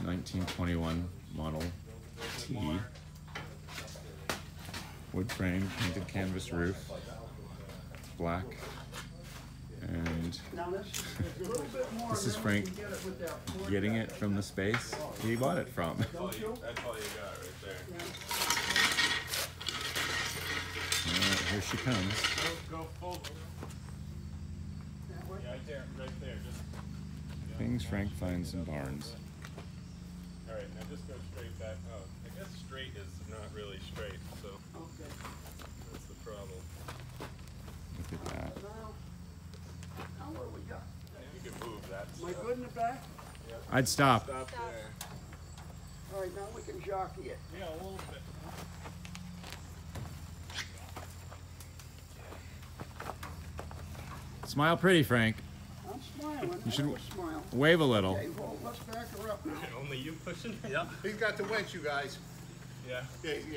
1921 Model T. Wood frame, painted canvas roof, black. And this is Frank getting it from the space he bought it from. That's all you got right there. Here she comes. Go full. Yeah, right there. Just, Things Frank finds in barns. All right, now just go straight back. Oh, I guess straight is not really straight, so that's the problem. Look at that. Now what do we got? You can move that. Am I good in the back? Yep. I'd stop. Stop there. All right, now we can jockey it. Yeah, a little bit. Smile pretty, Frank. I'm smiling. You should smile. wave a little. Okay, well, let's back her up now. Only you pushing? Yeah. He's got the winch, you guys. Yeah. Yeah. I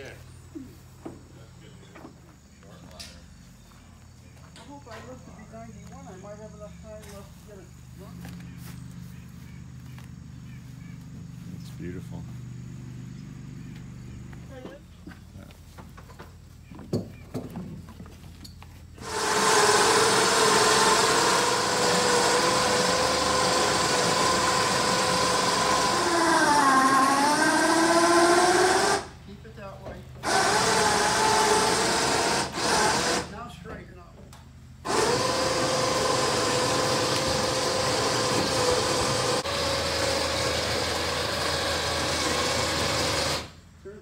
hope I live to be 91. I might have enough time left to get it running. It's beautiful.